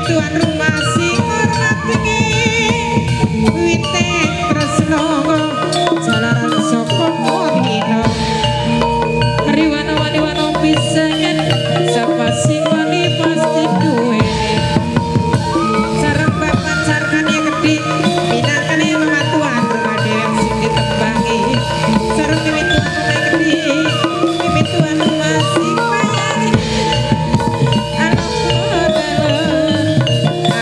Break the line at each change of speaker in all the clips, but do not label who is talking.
tuan rumah sing hormati wite tresno jalaran saka modina riwana wani-wani pisangan sapa sing wani pasti duwe sareng papan sarkane gedhe pinakane mematuan rumah dewek sing ditebangi sareng mimituan rumah gedhe mimituan rumah sing payangi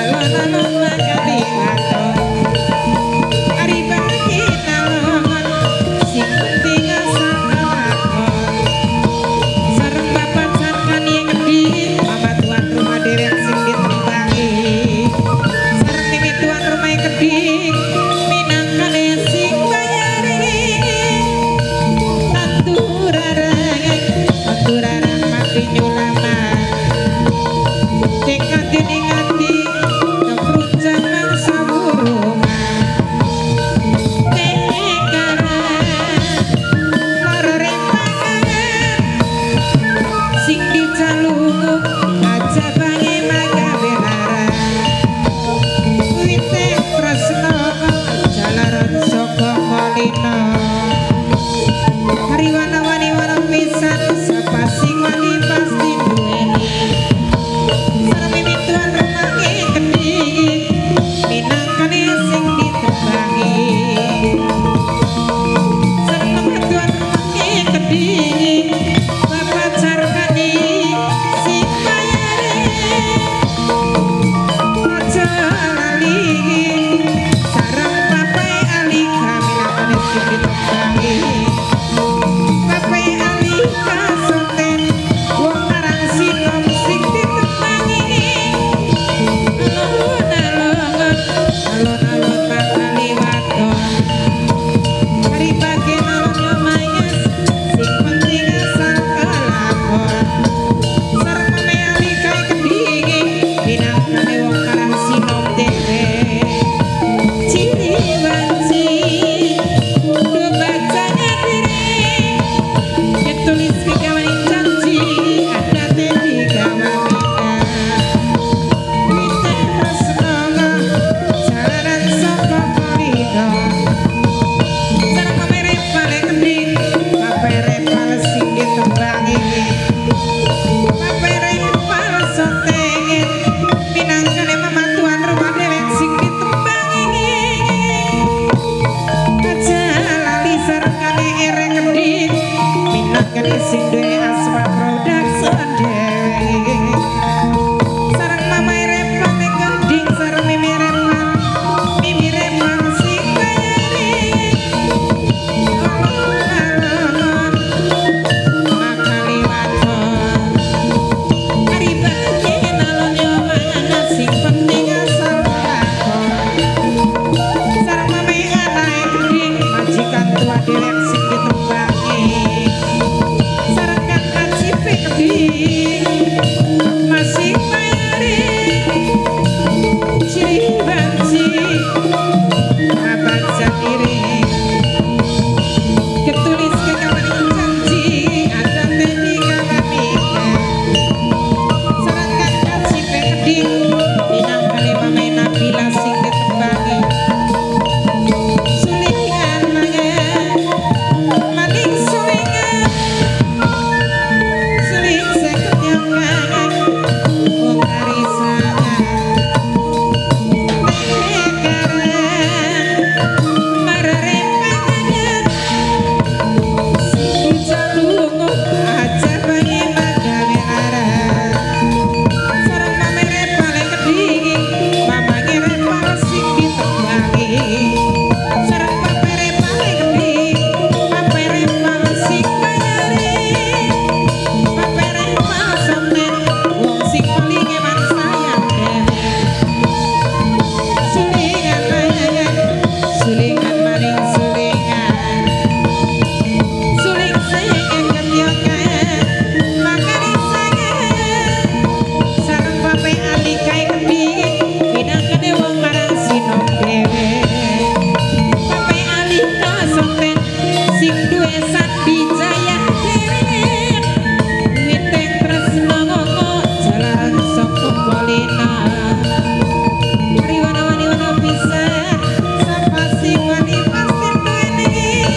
Riwana-wana bisa sapa sing wani pasti duweni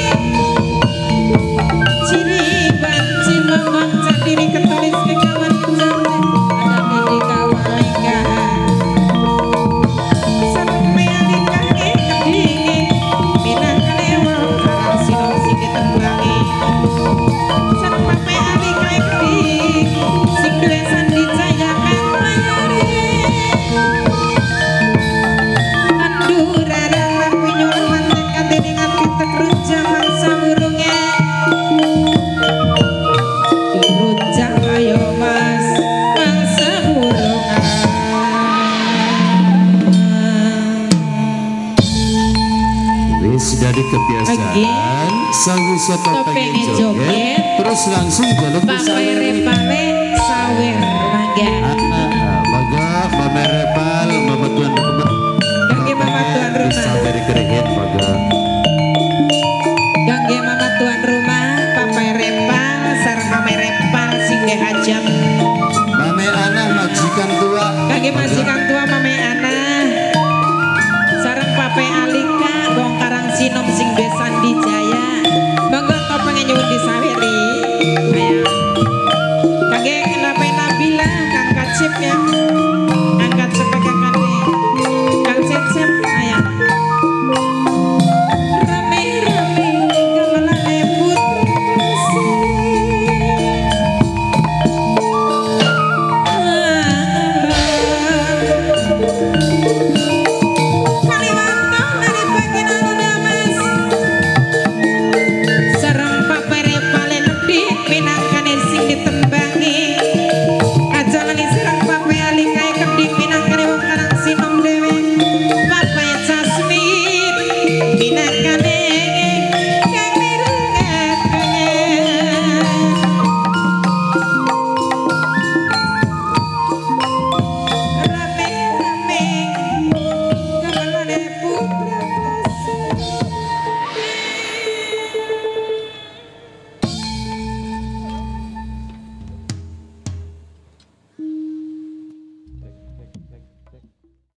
ciri banci mamang candiri ketulis kekawan jane ada dede kawalika sareng mealika kedingi minangkane wong karang sino sing ditembangi sareng pape alika keding sing duwe sandi jaya kan mayari
dari kebiasaan sawi soto pengen joget terus langsung jalur
pamere pale sawer mangga
mangga pamere pal mama tuan rumah
gangge mama tuan rumah
bisa dari kerehet mangga
gangge mama tuan rumah pamere pal sareng pamere pal sing hajam
mame anak majikan tua
gangge majikan tua mame anak sareng pape alika wong karang sinom sing besan dijaya